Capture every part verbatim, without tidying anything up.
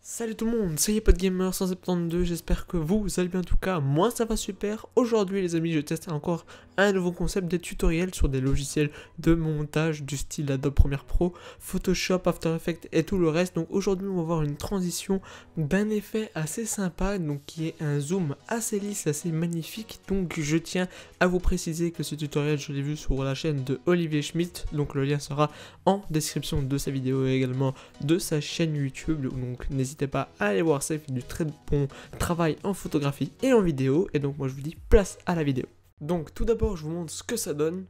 Salut tout le monde, c'est YePodGamer cent soixante-douze, j'espère que vous allez bien en tout cas, moi ça va super. Aujourd'hui les amis, je teste encore un nouveau concept, des tutoriels sur des logiciels de montage du style Adobe Premiere Pro, Photoshop, After Effects et tout le reste. Donc aujourd'hui on va voir une transition d'un effet assez sympa, donc qui est un zoom assez lisse, assez magnifique. Donc je tiens à vous préciser que ce tutoriel je l'ai vu sur la chaîne de Olivier Schmitt, donc le lien sera en description de sa vidéo et également de sa chaîne YouTube, donc n'hésitez pas à aller voir ça, il fait du très bon travail en photographie et en vidéo. Et donc moi je vous dis place à la vidéo. Donc tout d'abord je vous montre ce que ça donne.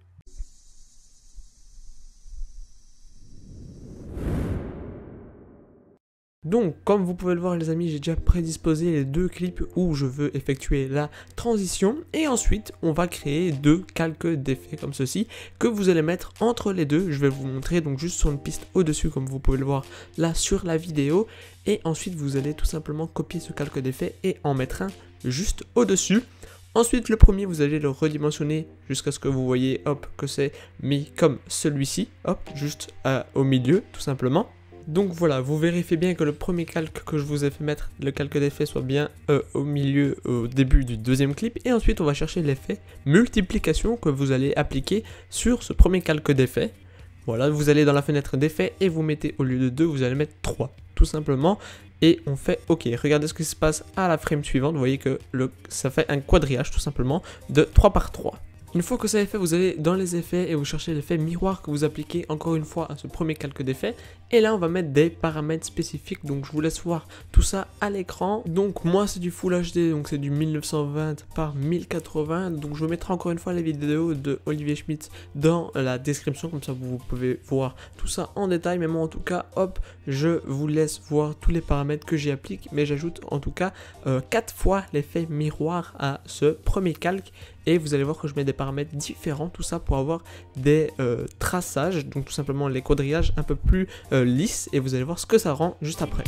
Donc comme vous pouvez le voir les amis, j'ai déjà prédisposé les deux clips où je veux effectuer la transition et ensuite on va créer deux calques d'effets comme ceci que vous allez mettre entre les deux. Je vais vous montrer donc juste sur une piste au dessus comme vous pouvez le voir là sur la vidéo, et ensuite vous allez tout simplement copier ce calque d'effet et en mettre un juste au dessus. Ensuite le premier vous allez le redimensionner jusqu'à ce que vous voyez hop que c'est mis comme celui-ci, hop juste euh, au milieu tout simplement. Donc voilà, vous vérifiez bien que le premier calque que je vous ai fait mettre, le calque d'effet, soit bien euh, au milieu, au début du deuxième clip. Et ensuite, on va chercher l'effet multiplication que vous allez appliquer sur ce premier calque d'effet. Voilà, vous allez dans la fenêtre d'effet et vous mettez au lieu de deux, vous allez mettre trois, tout simplement. Et on fait OK. Regardez ce qui se passe à la frame suivante. Vous voyez que le, ça fait un quadrillage, tout simplement, de trois par trois. Une fois que ça est fait, vous allez dans les effets et vous cherchez l'effet miroir que vous appliquez encore une fois à ce premier calque d'effet. Et là, on va mettre des paramètres spécifiques. Donc, je vous laisse voir tout ça à l'écran. Donc, moi, c'est du Full H D. Donc, c'est du mille neuf cent vingt par mille quatre-vingts. Donc, je mettrai encore une fois les vidéos de Olivier Schmitt dans la description. Comme ça, vous pouvez voir tout ça en détail. Mais moi, en tout cas, hop, je vous laisse voir tous les paramètres que j'y applique. Mais j'ajoute en tout cas euh, quatre fois l'effet miroir à ce premier calque. Et vous allez voir que je mets des paramètres différents, tout ça pour avoir des euh, traçages, donc tout simplement les quadrillages un peu plus euh, lisses, et vous allez voir ce que ça rend juste après.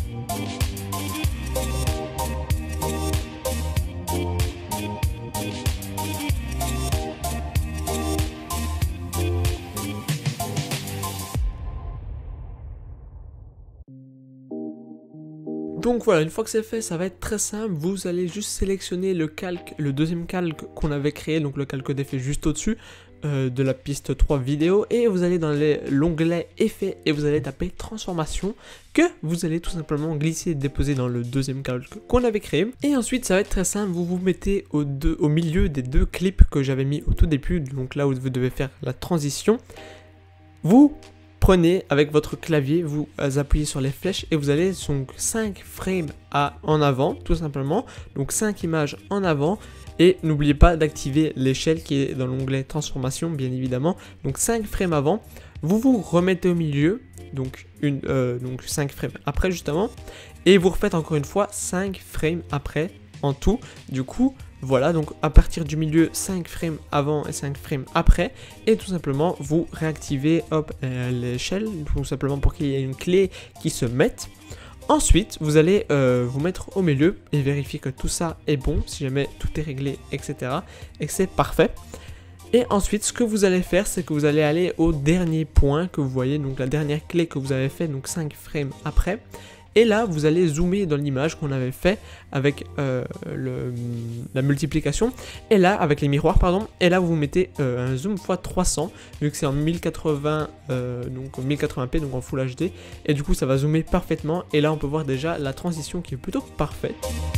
Donc voilà, une fois que c'est fait, ça va être très simple. Vous allez juste sélectionner le calque, le deuxième calque qu'on avait créé, donc le calque d'effet juste au-dessus euh, de la piste trois vidéo, et vous allez dans l'onglet effet et vous allez taper transformation que vous allez tout simplement glisser et déposer dans le deuxième calque qu'on avait créé. Et ensuite ça va être très simple, vous vous mettez au, deux, au milieu des deux clips que j'avais mis au tout début, donc là où vous devez faire la transition. Vous prenez avec votre clavier, vous appuyez sur les flèches et vous allez donc cinq frames à, en avant tout simplement, donc cinq images en avant, et n'oubliez pas d'activer l'échelle qui est dans l'onglet transformation bien évidemment, donc cinq frames avant, vous vous remettez au milieu, donc, une, euh, donc cinq frames après justement, et vous refaites encore une fois cinq frames après en tout. Du coup voilà, donc à partir du milieu, cinq frames avant et cinq frames après, et tout simplement vous réactivez hop euh, l'échelle, tout simplement pour qu'il y ait une clé qui se mette. Ensuite vous allez euh, vous mettre au milieu et vérifier que tout ça est bon, si jamais tout est réglé, etc, et que c'est parfait. Et ensuite ce que vous allez faire, c'est que vous allez aller au dernier point que vous voyez, donc la dernière clé que vous avez fait, donc cinq frames après. Et là, vous allez zoomer dans l'image qu'on avait fait avec euh, le, la multiplication. Et là, avec les miroirs, pardon. Et là, vous mettez euh, un zoom fois trois cents, vu que c'est en mille quatre-vingts, euh, donc mille quatre-vingts p, donc en Full H D. Et du coup, ça va zoomer parfaitement. Et là, on peut voir déjà la transition qui est plutôt parfaite.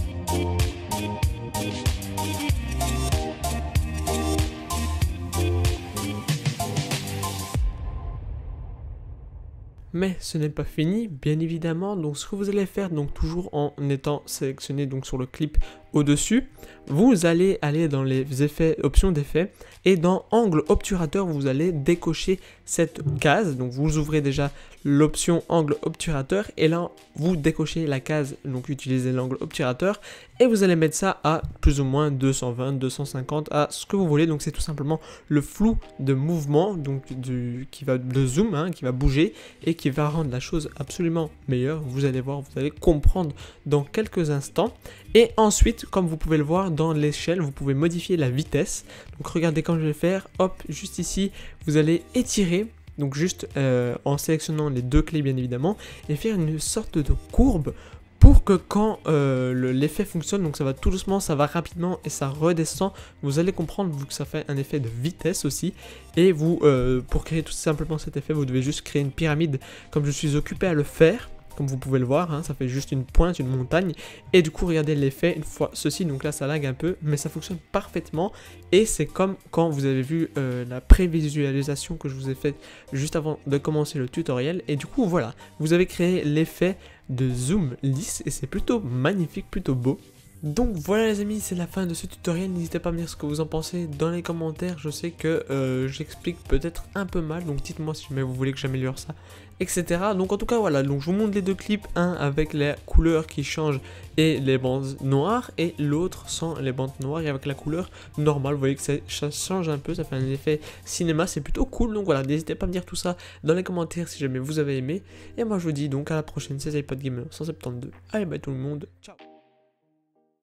Mais ce n'est pas fini, bien évidemment. Donc ce que vous allez faire, donc toujours en étant sélectionné donc sur le clip au-dessus, vous allez aller dans les effets, options d'effets, et dans angle obturateur, vous allez décocher cette case. Donc vous ouvrez déjà l'option angle obturateur, et là vous décochez la case, donc utilisez l'angle obturateur, et vous allez mettre ça à plus ou moins deux cent vingt, deux cent cinquante, à ce que vous voulez. Donc c'est tout simplement le flou de mouvement, donc du, qui va, le zoom, hein, qui va bouger, et qui va rendre la chose absolument meilleure. Vous allez voir, vous allez comprendre dans quelques instants. Et ensuite, comme vous pouvez le voir dans l'échelle, vous pouvez modifier la vitesse. Donc regardez quand je vais faire, hop, juste ici, vous allez étirer, donc juste euh, en sélectionnant les deux clés bien évidemment, et faire une sorte de courbe pour que quand euh, l'effet fonctionne, donc ça va tout doucement, ça va rapidement et ça redescend, vous allez comprendre vu que ça fait un effet de vitesse aussi. Et vous, euh, pour créer tout simplement cet effet, vous devez juste créer une pyramide comme je suis occupé à le faire. Comme vous pouvez le voir, hein, ça fait juste une pointe, une montagne. Et du coup, regardez l'effet, une fois ceci, donc là ça lag un peu, mais ça fonctionne parfaitement. Et c'est comme quand vous avez vu euh, la prévisualisation que je vous ai faite juste avant de commencer le tutoriel. Et du coup, voilà, vous avez créé l'effet de zoom lisse et c'est plutôt magnifique, plutôt beau. Donc voilà les amis, c'est la fin de ce tutoriel, n'hésitez pas à me dire ce que vous en pensez dans les commentaires, je sais que euh, j'explique peut-être un peu mal, donc dites-moi si jamais vous voulez que j'améliore ça, et cetera. Donc en tout cas voilà, donc je vous montre les deux clips, un avec les couleurs qui changent et les bandes noires, et l'autre sans les bandes noires et avec la couleur normale, vous voyez que ça, ça change un peu, ça fait un effet cinéma, c'est plutôt cool, donc voilà, n'hésitez pas à me dire tout ça dans les commentaires si jamais vous avez aimé, et moi je vous dis donc à la prochaine, c'est iPodGamer cent soixante-douze, allez bye tout le monde, ciao.